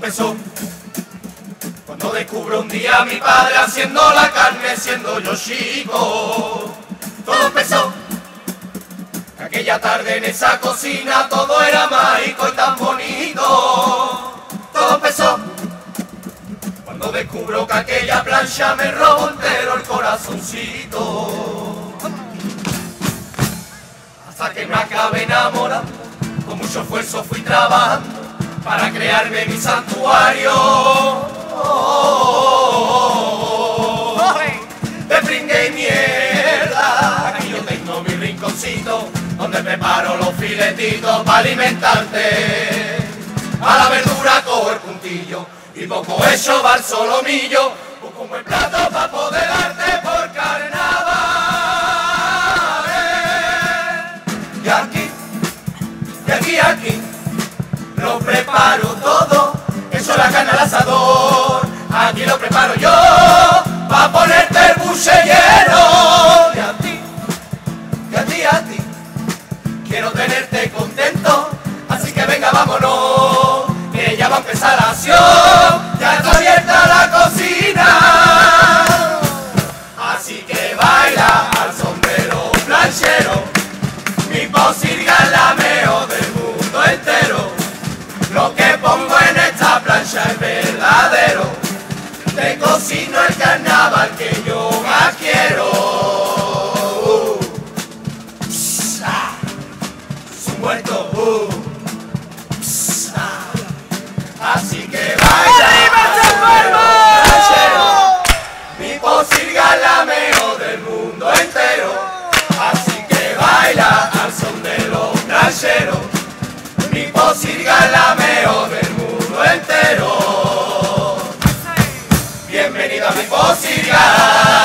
empezó cuando descubro un día a mi padre haciendo la carne siendo yo chico. Todo empezó que aquella tarde en esa cocina todo era mágico y tan bonito. Todo empezó cuando descubro que aquella plancha me robó entero el corazoncito. Hasta que me acabé enamorando, con mucho esfuerzo fui trabajando para crearme mi santuario de pringue y mierda. Aquí yo tengo mi rinconcito donde preparo los filetitos para alimentarte. A la verdura cojo el puntillo y poco hecho va el solomillo. Busco un buen plato para poder darte por carnaval. Y aquí lo preparo todo, eso la carne al asador. Aquí lo preparo yo, pa' ponerte el buche lleno. Y a ti, quiero tenerte contento. Así que venga, vámonos, que ya va a empezar la acción. Ya está abierta la cocina. Así que baila al son de los plancheros. Mi posirga es la mejor del mundo entero. Lo que pongo en esta plancha es verdadero. Te cocino el carnaval que yo más quiero. Su muerto. Así que baila planchero. Mi posirga es la mejor del mundo entero. Así que baila al son de los plancheros. Mi posirga es la mejor del mundo entero. Bienvenido a mi posirga.